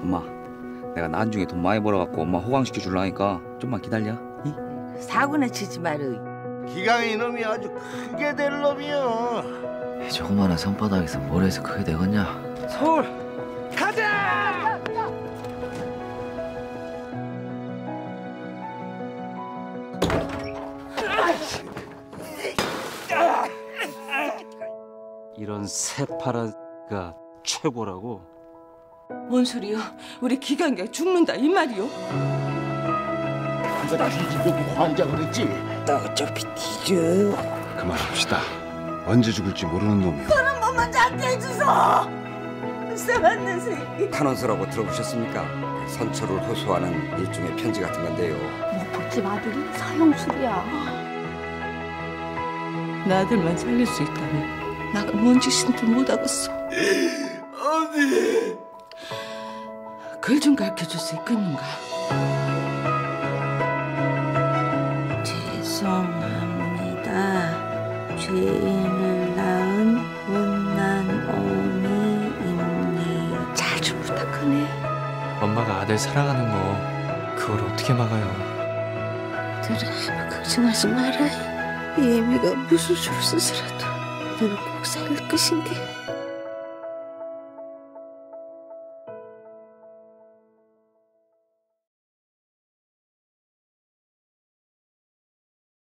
엄마, 내가 나중에 돈 많이 벌어갖고 엄마 호강시켜 줄라니까 좀만 기다려. 이? 사고나 치지 마라. 기강이 놈이 아주 크게 될 놈이여. 이 조그마한 손바닥에서 뭘 해서 크게 되겠냐? 서울 가자! 이런 새파란가 최고라고. 뭔 소리요? 우리 기강이가 죽는다 이 말이요? 그거나 뒤집고 환자 그랬지. 나 어차피 뒤져. 그만합시다. 언제 죽을지 모르는 놈이요. 한 번만 잡게 해주소. 쎄맞는 새끼. 탄원서라고 들어보셨습니까? 선처를 호소하는 일종의 편지 같은 건데요. 목포집 아들이 서영술이야. 나 아들만 살릴 수 있다면 나가 뭔 짓인지 못하겠어. 어디? 글 좀 가르쳐줄 수 있겠는가? 죄송합니다. 죄인을 낳은 못난 어미입니다. 잘 좀 부탁하네. 엄마가 아들 사랑하는 거 그걸 어떻게 막아요? 너는 아무 걱정하지 마라. 이 애미가 무슨 수를 쓰더라도 너는 꼭 살릴 것인데.